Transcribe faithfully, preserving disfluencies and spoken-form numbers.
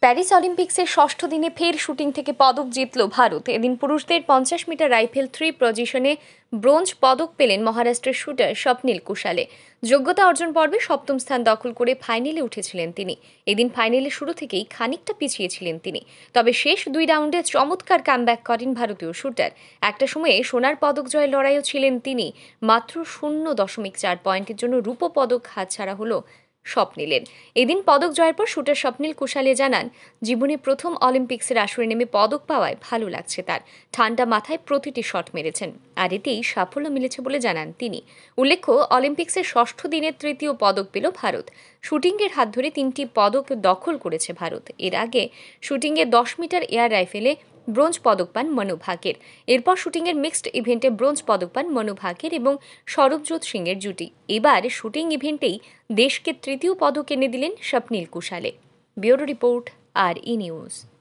Paris অলিম্পিক্সের ষষ্ঠ দিনে ফের শুটিং থেকে পদক জিতল ভারত। এদিন পুরুষদের পঞ্চাশ মিটার রাইফেল থ্রি পজিশনে ব্রোঞ্জ পদক পেলেন মহারাষ্ট্রের শুটার স্বপ্নিল কুশালে। যোগ্যতা অর্জন পর্বে সপ্তম স্থান দখল করে ফাইনালে উঠেছিলেন তিনি। এদিন ফাইনালের শুরু থেকেই খানিকটা পিছিয়ে ছিলেন তিনি, তবে শেষ দুই রাউন্ডে চমৎকার কামব্যাক করেন ভারতীয় শুটার। একটা সময়ে সোনার পদক জয়ের লড়াইও ছিলেন তিনি। মাত্র শূন্য দশমিক চার পয়েন্টের জন্য রূপো পদক হাতছাড়া হলো স্বপ্নিলের। এদিন পদক জয়ের পর শুটার স্বপ্নিল কুশালে জানান, জীবনে প্রথম অলিম্পিক্সের আসরে নেমে পদক পাওয়ায় ভালো লাগছে তার। ঠান্ডা মাথায় প্রতিটি শট মেরেছেন, আর এতেই সাফল্য মিলেছে বলে জানান তিনি। উল্লেখ্য, অলিম্পিক্সের ষষ্ঠ দিনের তৃতীয় পদক পেল ভারত। শুটিংয়ের হাত ধরে তিনটি পদক দখল করেছে ভারত। এর আগে শুটিংয়ে দশ মিটার এয়ার রাইফেলে ব্রোঞ্জ পদক পান মনু ভাকের। এরপর শুটিংয়ের মিক্সড ইভেন্টে ব্রোঞ্জ পদক পান মনু ভাকের এবং সৌরভজোৎ সিংয়ের জুটি। এবার শুটিং ইভেন্টেই দেশকে তৃতীয় পদক এনে দিলেন Swapnil Kusale. Bureau report, R E news.